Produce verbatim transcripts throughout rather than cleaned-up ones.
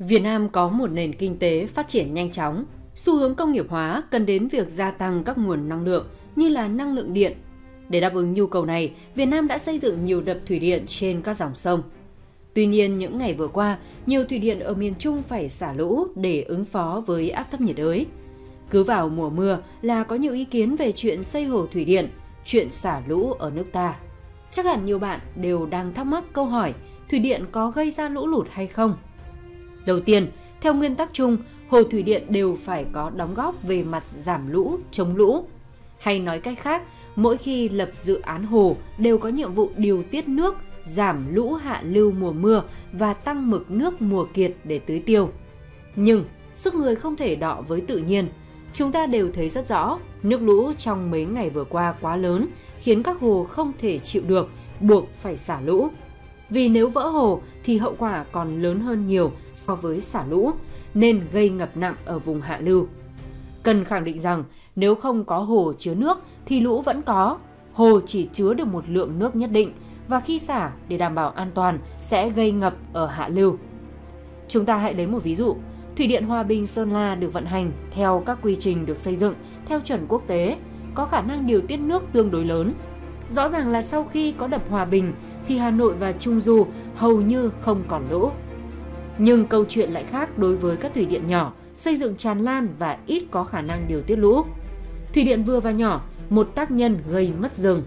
Việt Nam có một nền kinh tế phát triển nhanh chóng, xu hướng công nghiệp hóa cần đến việc gia tăng các nguồn năng lượng như là năng lượng điện. Để đáp ứng nhu cầu này, Việt Nam đã xây dựng nhiều đập thủy điện trên các dòng sông. Tuy nhiên, những ngày vừa qua, nhiều thủy điện ở miền Trung phải xả lũ để ứng phó với áp thấp nhiệt đới. Cứ vào mùa mưa là có nhiều ý kiến về chuyện xây hồ thủy điện, chuyện xả lũ ở nước ta. Chắc hẳn nhiều bạn đều đang thắc mắc câu hỏi thủy điện có gây ra lũ lụt hay không? Đầu tiên, theo nguyên tắc chung, hồ thủy điện đều phải có đóng góp về mặt giảm lũ, chống lũ. Hay nói cách khác, mỗi khi lập dự án hồ đều có nhiệm vụ điều tiết nước, giảm lũ hạ lưu mùa mưa và tăng mực nước mùa kiệt để tưới tiêu. Nhưng sức người không thể đọ với tự nhiên. Chúng ta đều thấy rất rõ, nước lũ trong mấy ngày vừa qua quá lớn khiến các hồ không thể chịu được, buộc phải xả lũ. Vì nếu vỡ hồ thì hậu quả còn lớn hơn nhiều so với xả lũ, nên gây ngập nặng ở vùng hạ lưu. Cần khẳng định rằng nếu không có hồ chứa nước thì lũ vẫn có, hồ chỉ chứa được một lượng nước nhất định và khi xả để đảm bảo an toàn sẽ gây ngập ở hạ lưu. Chúng ta hãy lấy một ví dụ, Thủy điện Hòa Bình Sơn La được vận hành theo các quy trình được xây dựng theo chuẩn quốc tế, có khả năng điều tiết nước tương đối lớn. Rõ ràng là sau khi có đập Hòa Bình thì Hà Nội và Trung Du hầu như không còn lũ. Nhưng câu chuyện lại khác đối với các thủy điện nhỏ, xây dựng tràn lan và ít có khả năng điều tiết lũ. Thủy điện vừa và nhỏ, một tác nhân gây mất rừng.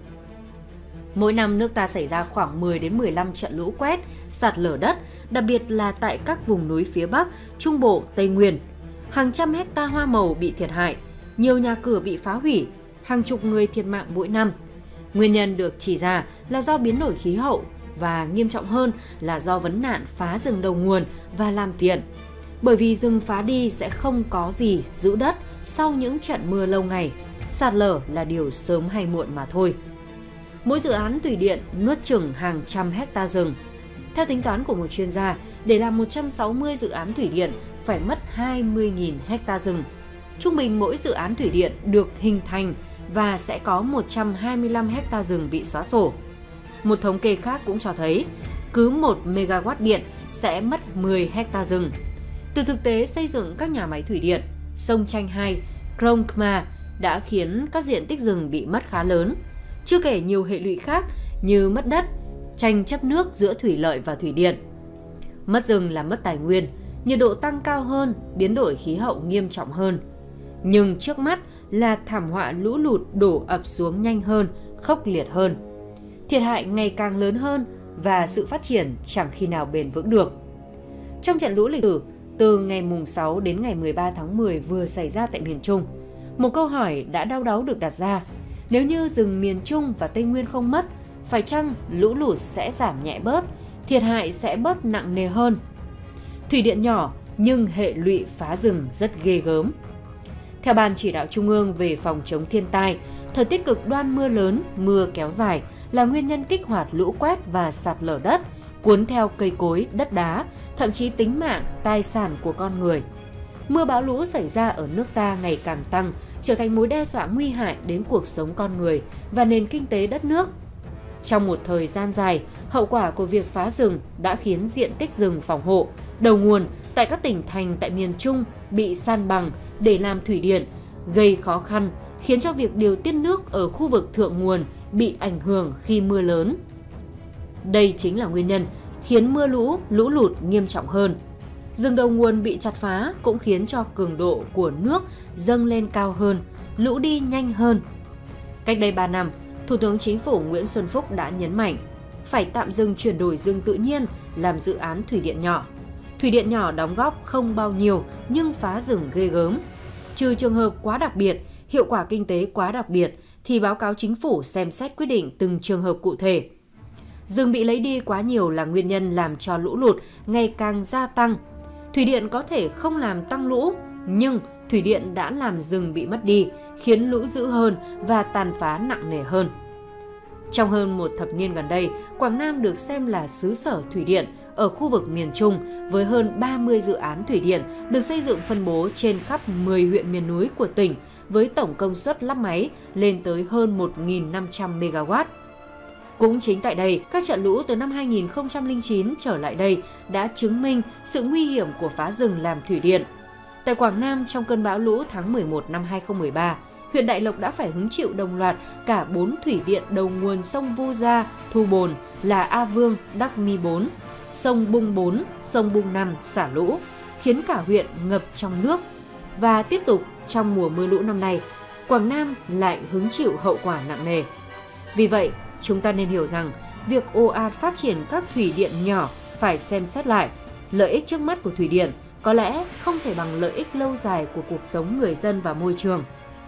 Mỗi năm nước ta xảy ra khoảng mười đến mười lăm trận lũ quét, sạt lở đất, đặc biệt là tại các vùng núi phía Bắc, Trung Bộ, Tây Nguyên. Hàng trăm hecta hoa màu bị thiệt hại, nhiều nhà cửa bị phá hủy, hàng chục người thiệt mạng mỗi năm. Nguyên nhân được chỉ ra là do biến đổi khí hậu và nghiêm trọng hơn là do vấn nạn phá rừng đầu nguồn và làm tiện. Bởi vì rừng phá đi sẽ không có gì giữ đất sau những trận mưa lâu ngày, sạt lở là điều sớm hay muộn mà thôi. Mỗi dự án thủy điện nuốt chửng hàng trăm hecta rừng. Theo tính toán của một chuyên gia, để làm một trăm sáu mươi dự án thủy điện phải mất hai mươi nghìn hecta rừng. Trung bình mỗi dự án thủy điện được hình thành và sẽ có một trăm hai mươi lăm hecta rừng bị xóa sổ. Một thống kê khác cũng cho thấy, cứ một megawatt điện sẽ mất mười hecta rừng. Từ thực tế xây dựng các nhà máy thủy điện, sông Chanh hai, Krông Kma đã khiến các diện tích rừng bị mất khá lớn. Chưa kể nhiều hệ lụy khác như mất đất, tranh chấp nước giữa thủy lợi và thủy điện. Mất rừng là mất tài nguyên, nhiệt độ tăng cao hơn, biến đổi khí hậu nghiêm trọng hơn. Nhưng trước mắt là thảm họa lũ lụt đổ ập xuống nhanh hơn, khốc liệt hơn. Thiệt hại ngày càng lớn hơn và sự phát triển chẳng khi nào bền vững được. Trong trận lũ lịch sử từ ngày sáu đến ngày mười ba tháng mười vừa xảy ra tại miền Trung, một câu hỏi đã đau đáu được đặt ra. Nếu như rừng miền Trung và Tây Nguyên không mất, phải chăng lũ lụt sẽ giảm nhẹ bớt, thiệt hại sẽ bớt nặng nề hơn? Thủy điện nhỏ nhưng hệ lụy phá rừng rất ghê gớm. Theo Ban Chỉ đạo Trung ương về phòng chống thiên tai, thời tiết cực đoan mưa lớn, mưa kéo dài là nguyên nhân kích hoạt lũ quét và sạt lở đất, cuốn theo cây cối, đất đá, thậm chí tính mạng, tài sản của con người. Mưa bão lũ xảy ra ở nước ta ngày càng tăng, trở thành mối đe dọa nguy hại đến cuộc sống con người và nền kinh tế đất nước. Trong một thời gian dài, hậu quả của việc phá rừng đã khiến diện tích rừng phòng hộ, đầu nguồn tại các tỉnh thành tại miền Trung bị san bằng để làm thủy điện, gây khó khăn, khiến cho việc điều tiết nước ở khu vực thượng nguồn bị ảnh hưởng khi mưa lớn. Đây chính là nguyên nhân khiến mưa lũ, lũ lụt nghiêm trọng hơn. Rừng đầu nguồn bị chặt phá cũng khiến cho cường độ của nước dâng lên cao hơn, lũ đi nhanh hơn. Cách đây ba năm, Thủ tướng Chính phủ Nguyễn Xuân Phúc đã nhấn mạnh phải tạm dừng chuyển đổi rừng tự nhiên làm dự án thủy điện nhỏ. Thủy điện nhỏ đóng góp không bao nhiêu nhưng phá rừng ghê gớm. Trừ trường hợp quá đặc biệt, hiệu quả kinh tế quá đặc biệt thì báo cáo Chính phủ xem xét quyết định từng trường hợp cụ thể. Rừng bị lấy đi quá nhiều là nguyên nhân làm cho lũ lụt ngày càng gia tăng. Thủy điện có thể không làm tăng lũ, nhưng thủy điện đã làm rừng bị mất đi, khiến lũ dữ hơn và tàn phá nặng nề hơn. Trong hơn một thập niên gần đây, Quảng Nam được xem là xứ sở thủy điện ở khu vực miền Trung với hơn ba mươi dự án thủy điện được xây dựng phân bố trên khắp mười huyện miền núi của tỉnh với tổng công suất lắp máy lên tới hơn một nghìn năm trăm mê ga oát. Cũng chính tại đây, các trận lũ từ năm hai nghìn không trăm lẻ chín trở lại đây đã chứng minh sự nguy hiểm của phá rừng làm thủy điện. Tại Quảng Nam, trong cơn bão lũ tháng mười một năm hai nghìn không trăm mười ba, huyện Đại Lộc đã phải hứng chịu đồng loạt cả bốn thủy điện đầu nguồn sông Vu Gia, Thu Bồn là A Vương, Đắc Mi bốn, sông Bung bốn, sông Bung năm xả lũ, khiến cả huyện ngập trong nước. Và tiếp tục trong mùa mưa lũ năm nay, Quảng Nam lại hứng chịu hậu quả nặng nề. Vì vậy, chúng ta nên hiểu rằng việc ồ ạt phát triển các thủy điện nhỏ phải xem xét lại. Lợi ích trước mắt của thủy điện có lẽ không thể bằng lợi ích lâu dài của cuộc sống người dân và môi trường.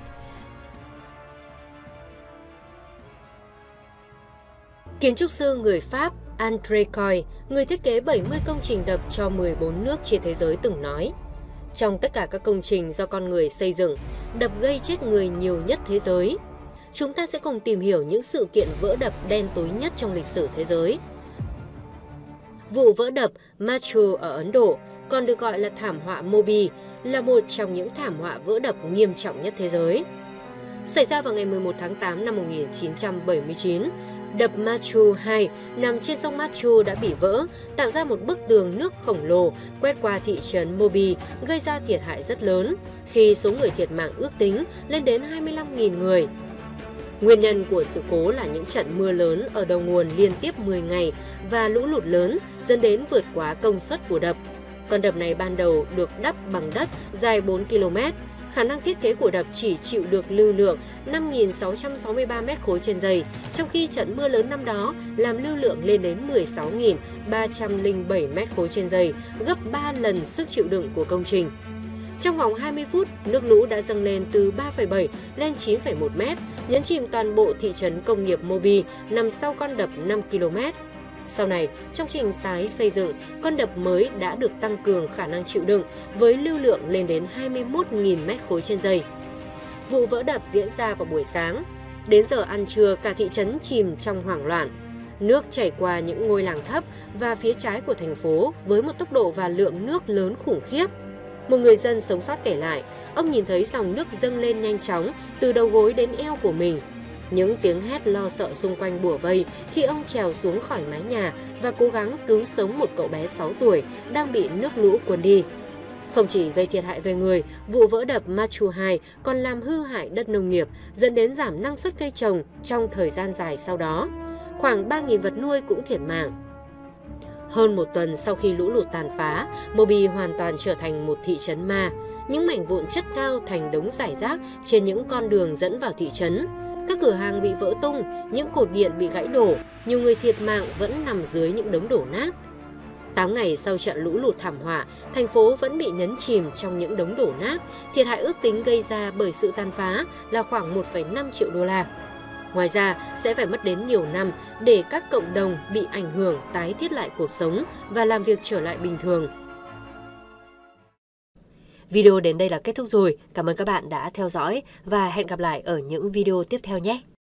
Kiến trúc sư người Pháp André Coy, người thiết kế bảy mươi công trình đập cho mười bốn nước trên thế giới từng nói, trong tất cả các công trình do con người xây dựng, đập gây chết người nhiều nhất thế giới. Chúng ta sẽ cùng tìm hiểu những sự kiện vỡ đập đen tối nhất trong lịch sử thế giới. Vụ vỡ đập Machu ở Ấn Độ, còn được gọi là thảm họa Mobi, là một trong những thảm họa vỡ đập nghiêm trọng nhất thế giới. Xảy ra vào ngày mười một tháng tám năm một nghìn chín trăm bảy mươi chín, đập Machu hai nằm trên sông Machu đã bị vỡ, tạo ra một bức tường nước khổng lồ quét qua thị trấn Mobi, gây ra thiệt hại rất lớn, khi số người thiệt mạng ước tính lên đến hai mươi lăm nghìn người. Nguyên nhân của sự cố là những trận mưa lớn ở đầu nguồn liên tiếp mười ngày và lũ lụt lớn dẫn đến vượt quá công suất của đập. Con đập này ban đầu được đắp bằng đất dài bốn ki lô mét. Khả năng thiết kế của đập chỉ chịu được lưu lượng năm nghìn sáu trăm sáu mươi ba mét khối trên giây, trong khi trận mưa lớn năm đó làm lưu lượng lên đến mười sáu nghìn ba trăm lẻ bảy mét khối trên giây, gấp ba lần sức chịu đựng của công trình. Trong vòng hai mươi phút, nước lũ đã dâng lên từ ba phẩy bảy lên chín phẩy một mét, nhấn chìm toàn bộ thị trấn công nghiệp Mobi nằm sau con đập năm ki lô mét. Sau này, trong trình tái xây dựng, con đập mới đã được tăng cường khả năng chịu đựng với lưu lượng lên đến hai mươi mốt nghìn mét khối trên giây. Vụ vỡ đập diễn ra vào buổi sáng. Đến giờ ăn trưa, cả thị trấn chìm trong hoảng loạn. Nước chảy qua những ngôi làng thấp và phía trái của thành phố với một tốc độ và lượng nước lớn khủng khiếp. Một người dân sống sót kể lại, ông nhìn thấy dòng nước dâng lên nhanh chóng từ đầu gối đến eo của mình. Những tiếng hét lo sợ xung quanh bủa vây khi ông trèo xuống khỏi mái nhà và cố gắng cứu sống một cậu bé sáu tuổi đang bị nước lũ cuốn đi. Không chỉ gây thiệt hại về người, vụ vỡ đập Machu hai còn làm hư hại đất nông nghiệp, dẫn đến giảm năng suất cây trồng trong thời gian dài sau đó. Khoảng ba nghìn vật nuôi cũng thiệt mạng. Hơn một tuần sau khi lũ lụt tàn phá, Mobi hoàn toàn trở thành một thị trấn ma. Những mảnh vụn chất cao thành đống rải rác trên những con đường dẫn vào thị trấn. Các cửa hàng bị vỡ tung, những cột điện bị gãy đổ, nhiều người thiệt mạng vẫn nằm dưới những đống đổ nát. tám ngày sau trận lũ lụt thảm họa, thành phố vẫn bị nhấn chìm trong những đống đổ nát, thiệt hại ước tính gây ra bởi sự tàn phá là khoảng một phẩy năm triệu đô la. Ngoài ra, sẽ phải mất đến nhiều năm để các cộng đồng bị ảnh hưởng tái thiết lại cuộc sống và làm việc trở lại bình thường. Video đến đây là kết thúc rồi. Cảm ơn các bạn đã theo dõi và hẹn gặp lại ở những video tiếp theo nhé!